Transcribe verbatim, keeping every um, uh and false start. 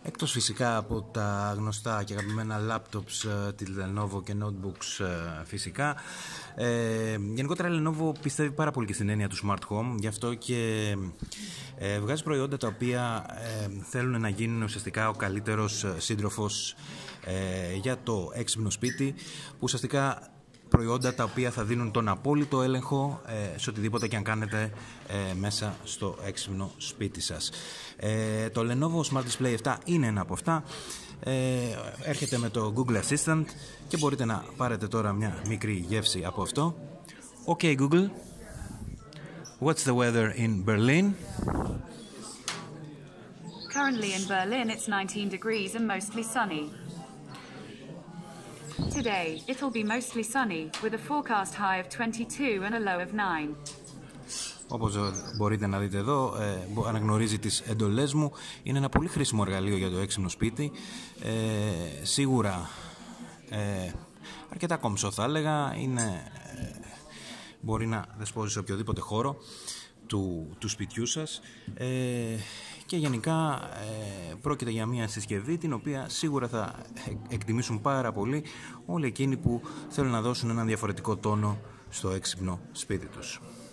Εκτός φυσικά από τα γνωστά και αγαπημένα laptops, τη Lenovo και notebooks φυσικά, ε, γενικότερα η Lenovo πιστεύει πάρα πολύ και στην έννοια του smart home, γι' αυτό και ε, βγάζει προϊόντα τα οποία ε, θέλουν να γίνουν ουσιαστικά ο καλύτερος σύντροφος ε, για το έξυπνο σπίτι, που ουσιαστικά προϊόντα τα οποία θα δίνουν τον απόλυτο έλεγχο ε, σε οτιδήποτε και αν κάνετε ε, μέσα στο έξυπνο σπίτι σας. Ε, το Lenovo Smart Display επτά είναι ένα από αυτά. Ε, έρχεται με το Google Assistant και μπορείτε να πάρετε τώρα μια μικρή γεύση από αυτό. Okay Google, what's the weather in Berlin? Currently in Berlin it's nineteen degrees and mostly sunny. Today, it'll be mostly sunny, with a forecast high of twenty-two and a low of nine. Όπως μπορείτε να δείτε εδώ, ε, αναγνωρίζει τις εντολές μου. Είναι ένα πολύ χρήσιμο εργαλείο για το έξυπνο σπίτι. Ε, σίγουρα ε, αρκετά κομψό θα έλεγα. Είναι, ε, μπορεί να δεσπόζει σε οποιοδήποτε χώρο του, του σπιτιού σας. Ε, και γενικά ε, πρόκειται για μια συσκευή την οποία σίγουρα θα εκτιμήσουν πάρα πολύ όλοι εκείνοι που θέλουν να δώσουν έναν διαφορετικό τόνο στο έξυπνο σπίτι τους.